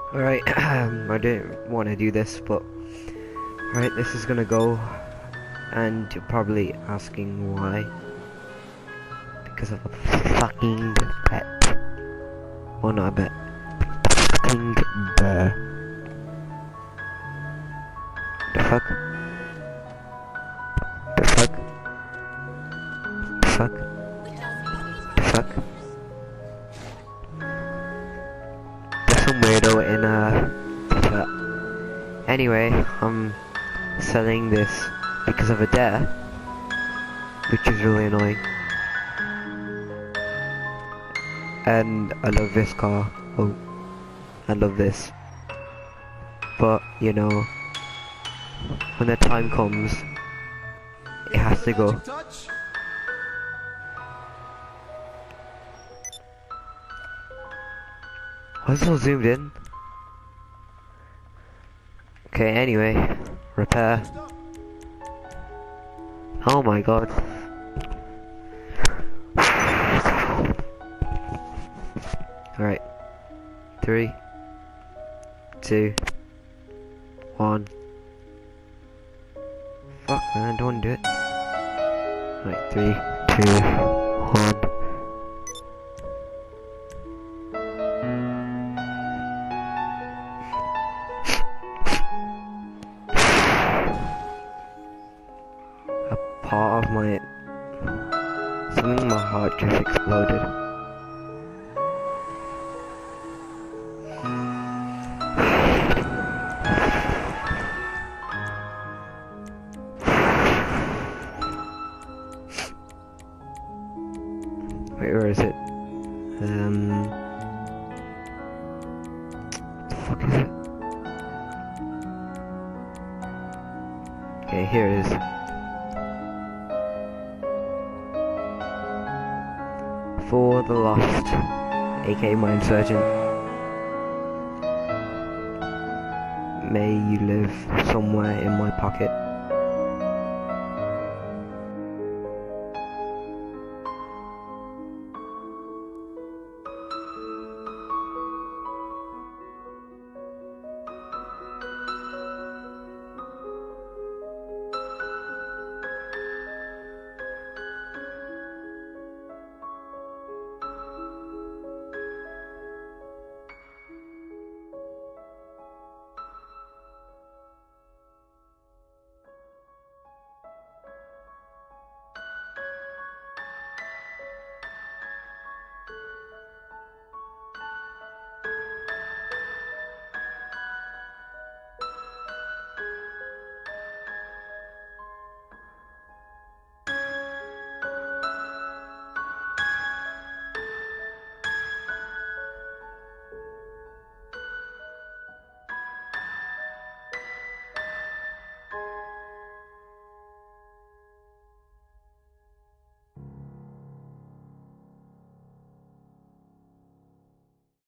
Alright, I didn't want to do this, but alright, this is gonna go, and you're probably asking why. Because of a fucking pet. Well, not a pet. Fucking bear. The fuck? The fuck? The fuck? The fuck? There's some weirdo in a t-shirt. Anyway, I'm selling this because of a dare, which is really annoying. And I love this car. Oh, I love this. But, you know, when the time comes, it has to go. Why is it so zoomed in? Okay, anyway, repair. Oh my god. Alright. 3, 2, 1. Fuck man, I don't want to do it. Right, 3, 2, 1. A part of my... something in my heart just exploded. Wait, where is it? What the fuck is it? Okay, here it is. For the lost, aka my insurgent. May you live somewhere in my pocket.